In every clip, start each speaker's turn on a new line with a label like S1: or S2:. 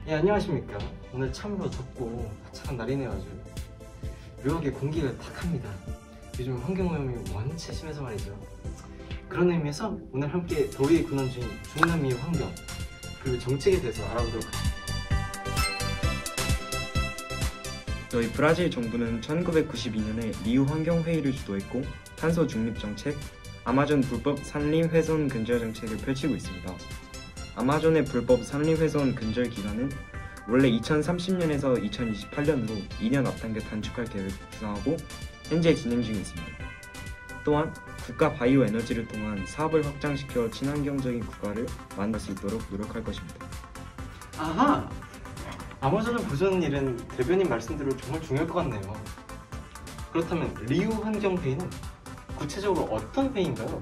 S1: 예, 안녕하십니까. 오늘 참으로 덥고 화창한 날이네요. 아주 묘하게 공기가 탁합니다. 요즘 환경오염이 원체 심해서 말이죠. 그런 의미에서 오늘 함께 더위에 군원 중인 중남미 환경 그리고 정책에 대해서 알아보도록 하겠습니다.
S2: 저희 브라질 정부는 1992년에 리우 환경회의를 주도했고 탄소 중립 정책, 아마존 불법 산림 훼손 근절 정책을 펼치고 있습니다. 아마존의 불법 산림 훼손 근절 기간은 원래 2030년에서 2028년으로 2년 앞당겨 단축할 계획을 구상하고 현재 진행 중에 있습니다. 또한 국가 바이오 에너지를 통한 사업을 확장시켜 친환경적인 국가를 만들 수 있도록 노력할 것입니다.
S1: 아하! 아마존을 보존하는 일은 대변인 말씀대로 정말 중요할 것 같네요. 그렇다면 리우 환경회의는 구체적으로 어떤 회의인가요?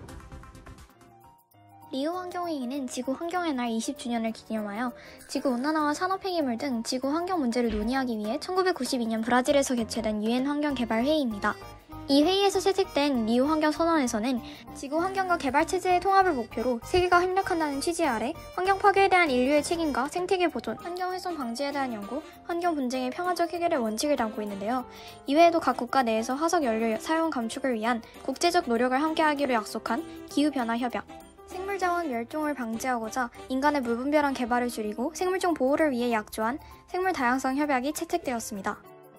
S3: 리우 환경회의는 지구 환경의 날 20주년을 기념하여 지구온난화와 산업폐기물 등 지구 환경 문제를 논의하기 위해 1992년 브라질에서 개최된 유엔 환경개발회의입니다. 이 회의에서 채택된 리우 환경선언에서는 지구 환경과 개발체제의 통합을 목표로 세계가 협력한다는 취지 아래 환경 파괴에 대한 인류의 책임과 생태계 보존, 환경 훼손 방지에 대한 연구, 환경 분쟁의 평화적 해결의 원칙을 담고 있는데요. 이외에도 각 국가 내에서 화석 연료 사용 감축을 위한 국제적 노력을 함께하기로 약속한 기후변화 협약, 생물자원 멸종을 방지하고자 인간의 무분별한 개발을 줄이고 생물종 보호를 위해 약조한 생물 다양성 협약이 채택되었습니다.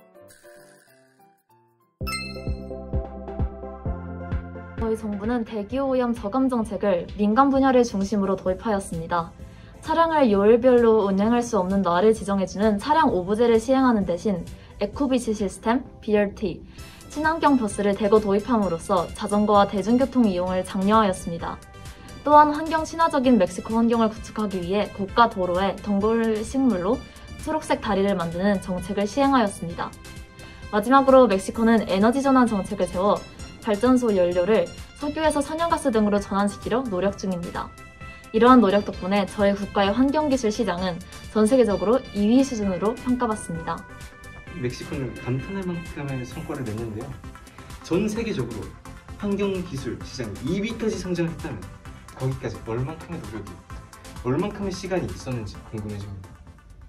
S4: 저희 정부는 대기오염 저감 정책을 민간 분야를 중심으로 도입하였습니다. 차량을 요일별로 운행할 수 없는 날을 지정해주는 차량 오부제를 시행하는 대신 에코비시 시스템, BRT, 친환경 버스를 대거 도입함으로써 자전거와 대중교통 이용을 장려하였습니다. 또한 환경 친화적인 멕시코 환경을 구축하기 위해 고가 도로에 덩굴 식물로 초록색 다리를 만드는 정책을 시행하였습니다. 마지막으로 멕시코는 에너지 전환 정책을 세워 발전소 연료를 석유에서 천연가스 등으로 전환시키려 노력 중입니다. 이러한 노력 덕분에 저희 국가의 환경기술 시장은 전 세계적으로 2위 수준으로 평가받습니다.
S1: 멕시코는 감탄할 만큼의 성과를 냈는데요. 전 세계적으로 환경기술 시장이 2위까지 성장했다면 거기까지 얼만큼의 노력이, 얼만큼의 시간이 있었는지 궁금해집니다.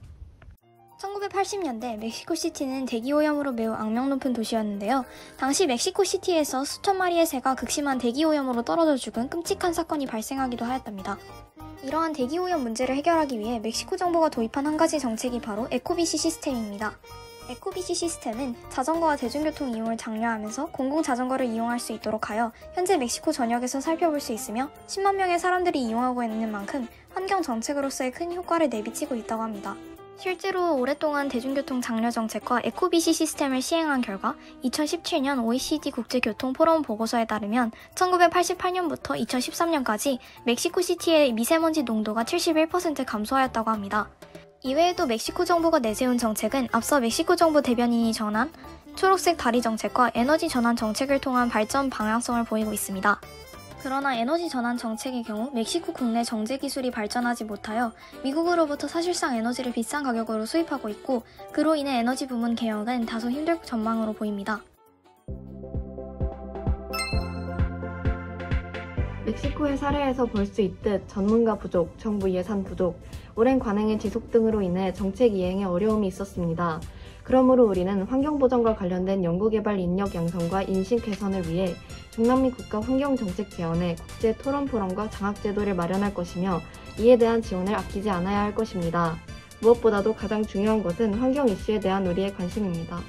S3: 1980년대 멕시코시티는 대기오염으로 매우 악명 높은 도시였는데요. 당시 멕시코시티에서 수천 마리의 새가 극심한 대기오염으로 떨어져 죽은 끔찍한 사건이 발생하기도 하였답니다. 이러한 대기오염 문제를 해결하기 위해 멕시코 정부가 도입한 한 가지 정책이 바로 에코비시 시스템입니다. 에코비시 시스템은 자전거와 대중교통 이용을 장려하면서 공공자전거를 이용할 수 있도록 하여 현재 멕시코 전역에서 살펴볼 수 있으며 10만 명의 사람들이 이용하고 있는 만큼 환경 정책으로서의 큰 효과를 내비치고 있다고 합니다. 실제로 오랫동안 대중교통 장려 정책과 에코비시 시스템을 시행한 결과 2017년 OECD 국제교통포럼 보고서에 따르면 1988년부터 2013년까지 멕시코시티의 미세먼지 농도가 71% 감소하였다고 합니다. 이외에도 멕시코 정부가 내세운 정책은 앞서 멕시코 정부 대변인이 전한 초록색 다리 정책과 에너지 전환 정책을 통한 발전 방향성을 보이고 있습니다. 그러나 에너지 전환 정책의 경우 멕시코 국내 정제 기술이 발전하지 못하여 미국으로부터 사실상 에너지를 비싼 가격으로 수입하고 있고 그로 인해 에너지 부문 개혁은 다소 힘들 전망으로 보입니다.
S4: 멕시코의 사례에서 볼 수 있듯 전문가 부족, 정부 예산 부족, 오랜 관행의 지속 등으로 인해 정책 이행에 어려움이 있었습니다. 그러므로 우리는 환경보전과 관련된 연구개발 인력 양성과 인식 개선을 위해 중남미 국가 환경정책 제언에 국제 토론 포럼과 장학제도를 마련할 것이며 이에 대한 지원을 아끼지 않아야 할 것입니다. 무엇보다도 가장 중요한 것은 환경 이슈에 대한 우리의 관심입니다.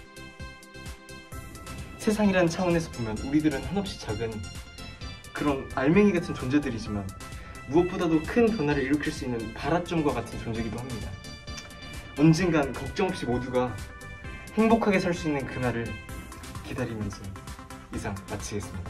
S1: 세상이라는 차원에서 보면 우리들은 한없이 작은 그런 알맹이 같은 존재들이지만 무엇보다도 큰 변화를 일으킬 수 있는 발화점과 같은 존재이기도 합니다. 언젠간 걱정 없이 모두가 행복하게 살 수 있는 그날을 기다리면서 이상 마치겠습니다.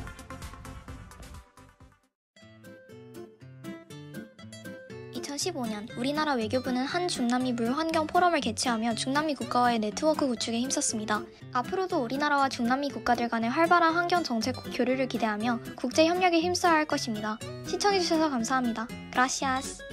S3: 2015년 우리나라 외교부는 한 중남미 물환경 포럼을 개최하며 중남미 국가와의 네트워크 구축에 힘썼습니다. 앞으로도 우리나라와 중남미 국가들 간의 활발한 환경 정책 교류를 기대하며 국제 협력에 힘써야 할 것입니다. 시청해주셔서 감사합니다. Gracias.